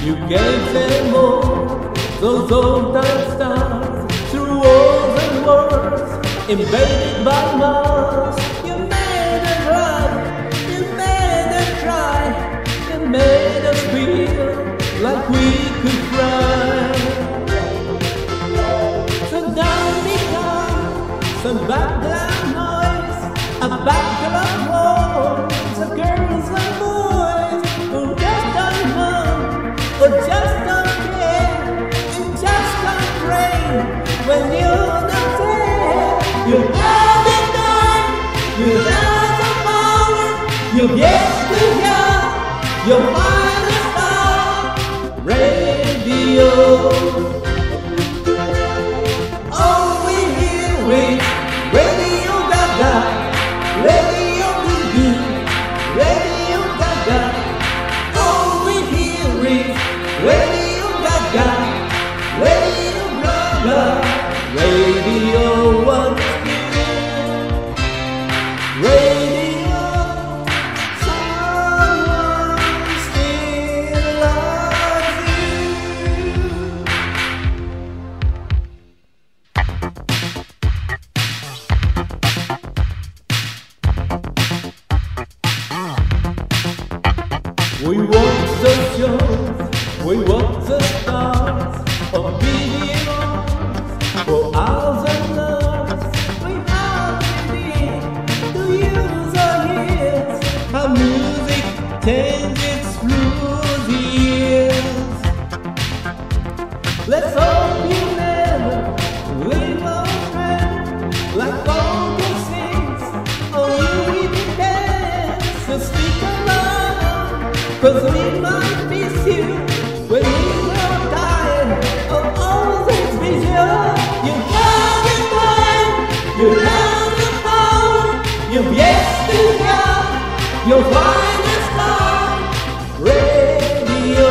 You gave them all those old time stars through walls and wars, invaded by Mars. You made us run, you made us try, you made us feel like we could cry. So down become some background noise, a background noise, the girls and boys who just don't know, who just don't care, who just don't pray when you're not there. You have the time, you have the power, you get to hear your finest star radio. Oh, we hear it, Radio Gaga, Radio Goo, Radio Gaga. Oh, we hear it, Radio Gaga, Radio Gaga, Radio One. Radio, someone still loves you. We want the shows, we want the stars of videos for hours and hours. We have to use our ears, how music changes through the years. Let's hope you never leave our friend like all the things only we can. So stick around, 'cause we might miss you when we grow tired of all this vision. You have the time, you have the power, you've yet to have your finest star radio.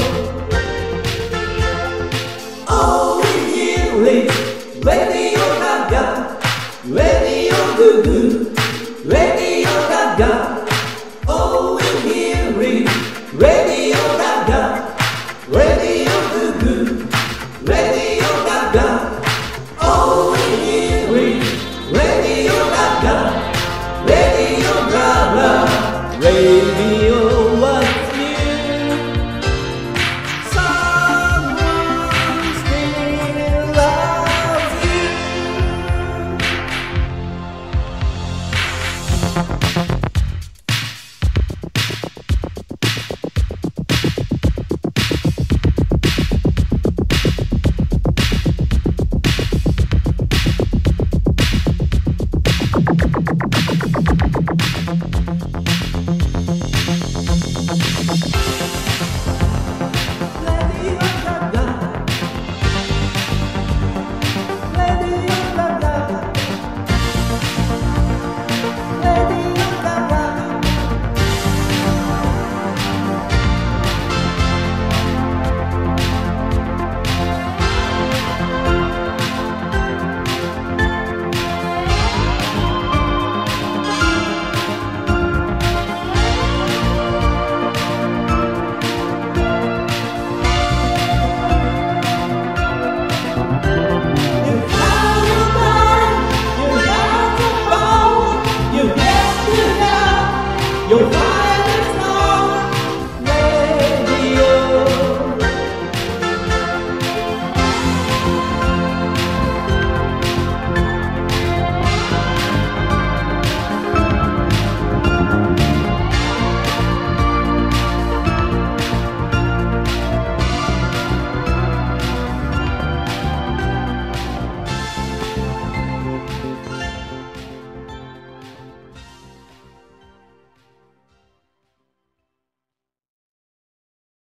Oh, we hear it, Radio Gaga, Radio Goo Goo, Radio Gaga. Oh, we hear it, Radio Gaga, Radio Goo Goo, Radio Gaga. Oh, we hear it, Radio Gaga, Radio Gaga, Radio What's New. Someone still loves you. Your